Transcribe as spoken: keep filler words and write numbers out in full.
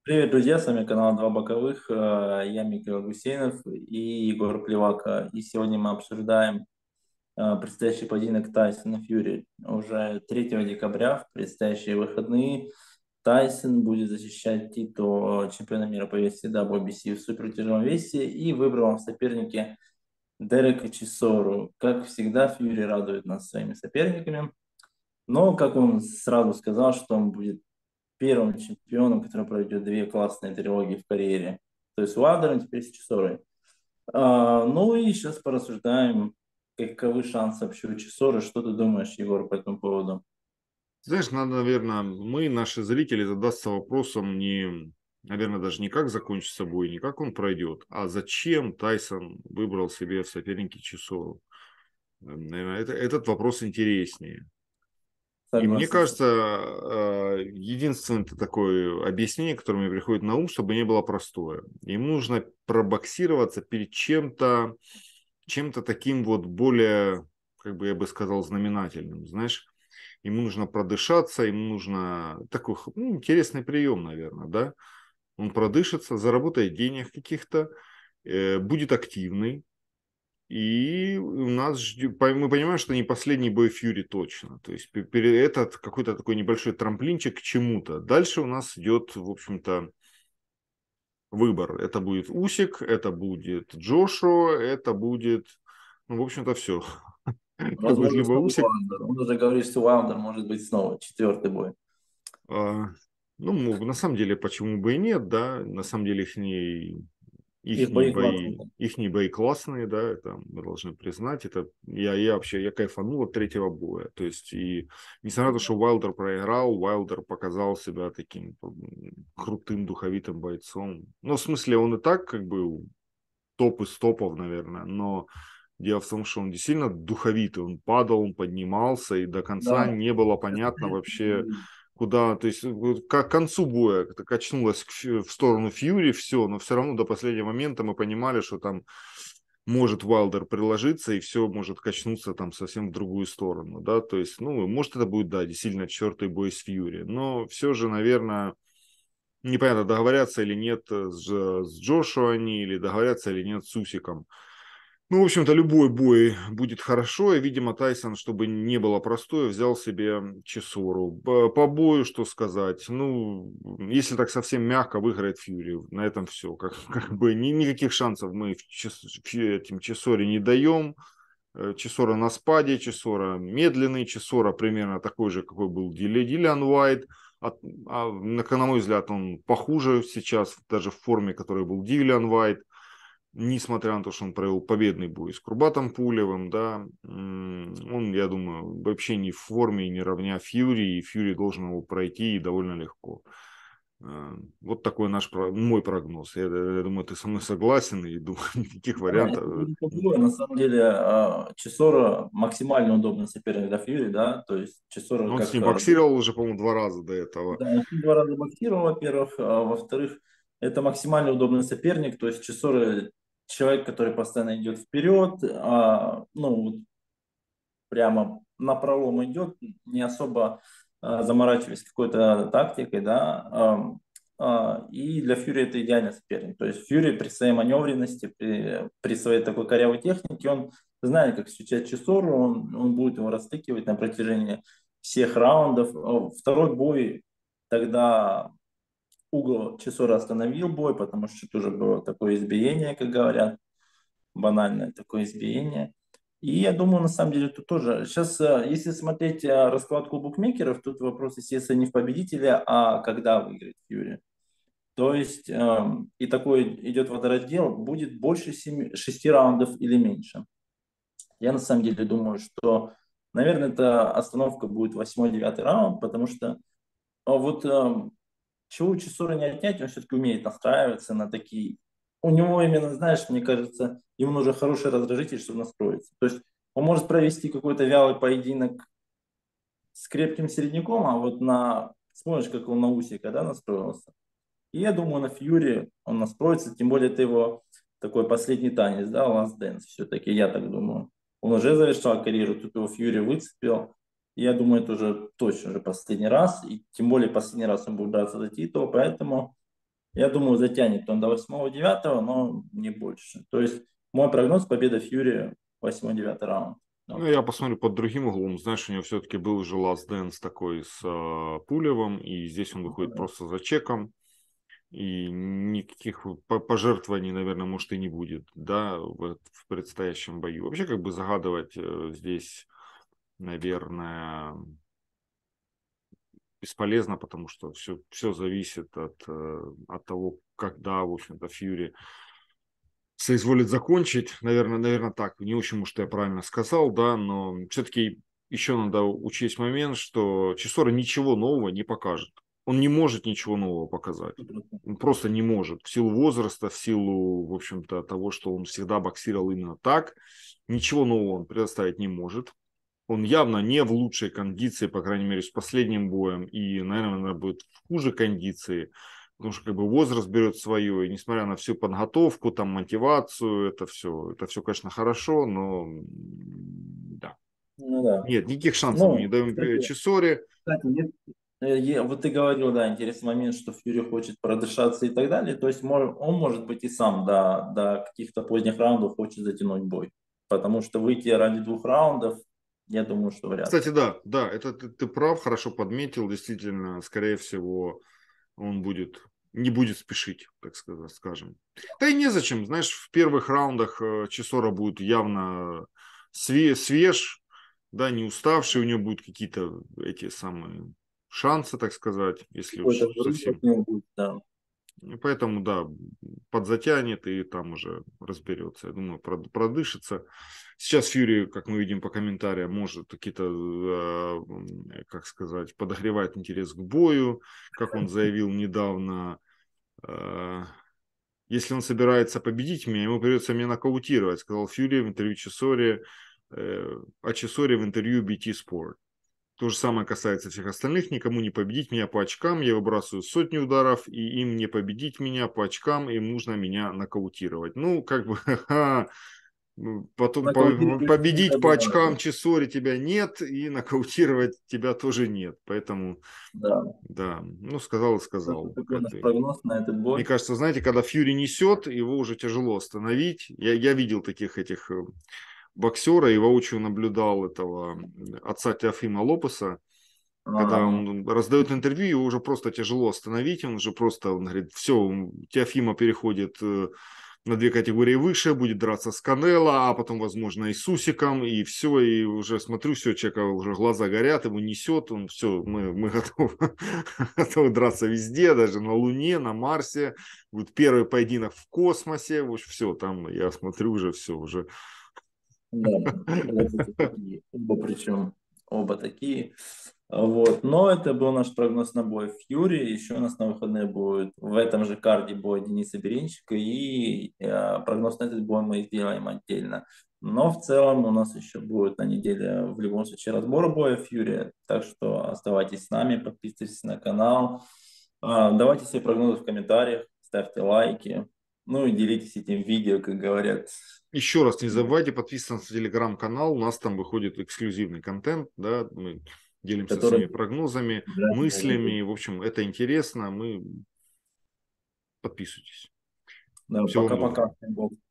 Привет, друзья, с вами канал Два Боковых. Э, Я Михаил Гусейнов и Егор Плевака. И сегодня мы обсуждаем э, предстоящий поединок Тайсона Фьюри. Уже третьего декабря, в предстоящие выходные, Тайсон будет защищать титул чемпиона мира по весе дабл ю би си в супертяжелом весе и выбрал в сопернике Дерека Чисору. Как всегда, Фьюри радует нас своими соперниками. Но, как он сразу сказал, что он будет первым чемпионом, который проведет две классные трилогии в карьере. То есть Уайлдером, теперь с Чесорой. А, ну и сейчас порассуждаем, каковы шансы вообще у Чесоры. Что ты думаешь, Егор, по этому поводу? Знаешь, надо, наверное, мы, наши зрители, задаться вопросом не, наверное, даже не как закончится бой, не как он пройдет, а зачем Тайсон выбрал себе в сопернике Чисору. Наверное, это, этот вопрос интереснее. И мне Согласен. кажется, э, единственное такое объяснение, которое мне приходит на ум, чтобы не было простое. Ему нужно пробоксироваться перед чем-то, чем-то таким вот более, как бы я бы сказал, знаменательным. Знаешь, ему нужно продышаться, ему нужно такой ну, интересный прием, наверное, да. Он продышится, заработает денег каких-то, э, будет активный. И у нас ждет, мы понимаем, что не последний бой Фьюри точно. То есть это какой-то такой небольшой трамплинчик к чему-то. Дальше у нас идет, в общем-то, выбор. Это будет Усик, это будет Джошуа, это будет, ну, в общем-то, все. Это будет Возможно, либо снова Усик. Уайлдер. Он уже говорит, что Уайлдер может быть снова четвертый бой. а, Ну, м, на самом деле, почему бы и нет, да? На самом деле, их Их Ихние бои бои, классные. ихние бои классные, да, это мы должны признать. Это я, я вообще я кайфанул от третьего боя. То есть, и несмотря на то, что Уайлдер проиграл, Уайлдер показал себя таким м, крутым, духовитым бойцом. Ну, в смысле, он и так как бы топ из топов, наверное, но дело в том, что он действительно духовитый. Он падал, он поднимался, и до конца Да. не было понятно вообще, куда, то есть вот к концу боя это качнулось в сторону Фьюри, все, но все равно до последнего момента мы понимали, что там может Уайлдер приложиться, и все может качнуться там совсем в другую сторону, да, то есть, ну, может это будет, да, действительно четвертый бой с Фьюри, но все же, наверное, непонятно, договорятся или нет с, с Джошуа они, или договорятся или нет с Усиком. Ну, в общем-то, любой бой будет хорошо, и, видимо, Тайсон, чтобы не было простое, взял себе Чесору. По, по бою, что сказать, ну, если так совсем мягко, выиграет Фьюри, на этом все. Как, как бы ни, никаких шансов мы в Чес, в этим Чесоре не даем. Э, Чесора на спаде, Чесора медленный, Чесора примерно такой же, какой был Дилли, Диллиан Уайт. А, а, на, на мой взгляд, он похуже сейчас, даже в форме, которой был Диллиан Уайт, несмотря на то, что он провел победный бой с Курбатом Пулевым, да, он, я думаю, вообще не в форме, не равня Фьюри, и Фьюри должен его пройти и довольно легко. Э, Вот такой наш, мой прогноз. Я, я думаю, ты со мной согласен, и думаю, никаких Да, это вариантов. будет такое. На самом деле, а, Чесора максимально удобный соперник для Фьюри, да, то есть Чесора Он с как ним а, боксировал уже, по-моему, два раза до этого. да, он два раза боксировал, во-первых. А во-вторых, это максимально удобный соперник. То есть Чесора человек, который постоянно идет вперед, а, ну, вот прямо на пролом идет, не особо а, заморачиваясь какой-то тактикой, да. А, а, и для Фьюри это идеальный соперник. То есть Фьюри при своей маневренности, при, при своей такой корявой технике, он знает, как встречать Чесору, он, он будет его растыкивать на протяжении всех раундов. А второй бой тогда угол Чесора остановил бой, потому что тоже было такое избиение, как говорят, банальное такое избиение. И я думаю, на самом деле, тут тоже... Сейчас, э, если смотреть э, раскладку букмекеров, тут вопрос, естественно, не в победителе, а когда выиграет Фьюри. То есть, эм, и такой идет водораздел, будет больше семи, шести раундов или меньше. Я на самом деле думаю, что, наверное, эта остановка будет восьмой-девятый раунд, потому что а вот эм, чего у Чесора не отнять, он все-таки умеет настраиваться на такие... У него именно, знаешь, мне кажется, ему нужен хороший раздражитель, чтобы настроиться. То есть он может провести какой-то вялый поединок с крепким середняком, а вот на... Смотришь, как он на Усика, да, настроился. И я думаю, на Фьюри он настроится, тем более это его такой последний танец, да, Last Dance все-таки, я так думаю. Он уже завершал карьеру, тут его Фьюри выцепил. И я думаю, это уже точно уже последний раз, и тем более последний раз он будет драться за титул, поэтому Я думаю, затянет он до восьмого-девятого, но не больше. То есть мой прогноз — победа Фьюри восьмой-девятый раунд. Ну, Вот я так. посмотрю под другим углом. Знаешь, у него все-таки был уже Last Dance такой с э, Пулевым, и здесь он выходит просто за чеком, и никаких по- пожертвований, наверное, может и не будет, да, в, в предстоящем бою. Вообще, как бы загадывать э, здесь, наверное, бесполезно, потому что все, все зависит от, э, от того, когда, в общем-то, Фьюри соизволит закончить. Наверное, наверное, так. Не очень, может, я правильно сказал, да, но все-таки еще надо учесть момент, что Чесора ничего нового не покажет. Он не может ничего нового показать. Он просто не может. В силу возраста, в силу, в общем-то, того, что он всегда боксировал именно так. Ничего нового он предоставить не может. Он явно не в лучшей кондиции, по крайней мере, с последним боем. И, наверное, будет в хуже кондиции. Потому что как бы возраст берет свое, и несмотря на всю подготовку, там мотивацию, это все, это все, конечно, хорошо, но да. Ну да. Нет, никаких шансов мы не Ну, даем кстати, Чесоре. кстати, е- э, е- вот ты говорил, да, интересный момент, что Фьюри хочет продышаться и так далее. То есть мор- он, может быть, и сам до, до каких-то поздних раундов хочет затянуть бой. Потому что выйти ради двух раундов, я думаю, что вряд Кстати, ли. да, да, это ты, ты прав, хорошо подметил, действительно, скорее всего, он будет, не будет спешить, так сказать, скажем. Да и незачем, знаешь, в первых раундах э, Чесора будет явно све- свеж, да, не уставший, у него будут какие-то эти самые шансы, так сказать, если Какой-то уж взрыв от совсем. него будет, да. И поэтому, да, подзатянет и там уже разберется. Я думаю, прод- продышится. Сейчас Фьюри, как мы видим по комментариям, может какие-то, э, как сказать, подогревает интерес к бою. Как он заявил недавно, э, если он собирается победить меня, ему придется меня нокаутировать, сказал Фьюри в интервью Чесоре, э, о Чесоре в интервью би ти Sport. То же самое касается всех остальных. Никому не победить меня по очкам. Я выбрасываю сотни ударов, и им не победить меня по очкам. Им нужно меня нокаутировать. Ну, как бы, ха, потом по- Нокаутировать победить по очкам можно. Чесори тебя нет, и нокаутировать тебя тоже нет. Поэтому, Да. да, ну, сказал и Так что сказал. такой Как наш бы. прогноз на этот Мне бой. кажется, знаете, когда Фьюри несет, его уже тяжело остановить. Я, я видел таких этих э, боксера и воочию наблюдал этого отца Теофима Лопеса, когда Ага. он раздает интервью, его уже просто тяжело остановить, он уже просто, он говорит, все, Теофима переходит э, на две категории выше, будет драться с Канело, а потом, возможно, и с Усиком, и все, и уже смотрю, все, человека уже глаза горят, его несет, он все, мы, мы готовы, готовы драться везде, даже на Луне, на Марсе, будет первый поединок в космосе, все, там, я смотрю уже все, уже. Да, братья такие, оба причем, оба такие. Вот. Но это был наш прогноз на бой Фьюри. Еще у нас на выходные будет в этом же карде бой Дениса Беренчика. И э, прогноз на этот бой мы сделаем отдельно. Но в целом у нас еще будет на неделе в любом случае разбор боя Фьюри. Так что оставайтесь с нами, подписывайтесь на канал. А, давайте свои прогнозы в комментариях, ставьте лайки. Ну и делитесь этим видео, как говорят. Еще раз не забывайте подписываться на телеграм-канал, у нас там выходит эксклюзивный контент, да, мы делимся Который своими прогнозами, мыслями, в общем, это интересно, мы подписывайтесь. Да, Всего вам пока-пока. доброго.